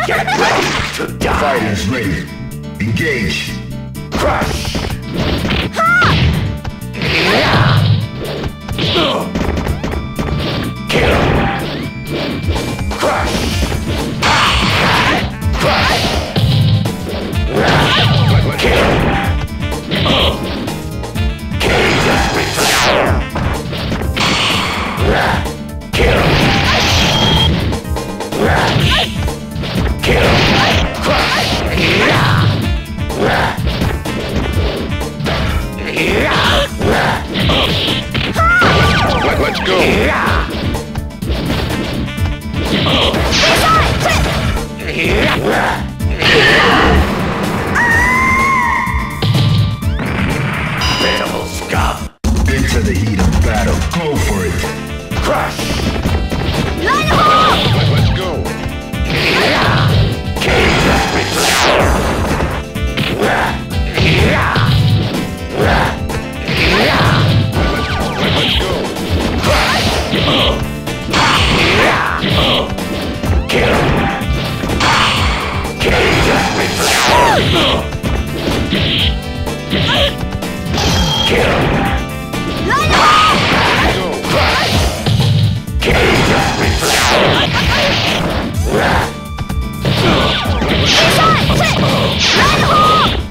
Get ready to die! Fighters ready. Engage. Crush! Kill! Crush! Crush! Kill! Cage return! Kill! Kill! Crush! Let's go! Pitiful scum! Into the heat of battle. Go for it. Crush! Let's go! Cage return! Let's go! Crush! Kill! Cage return! Kill! Crush! Cage return!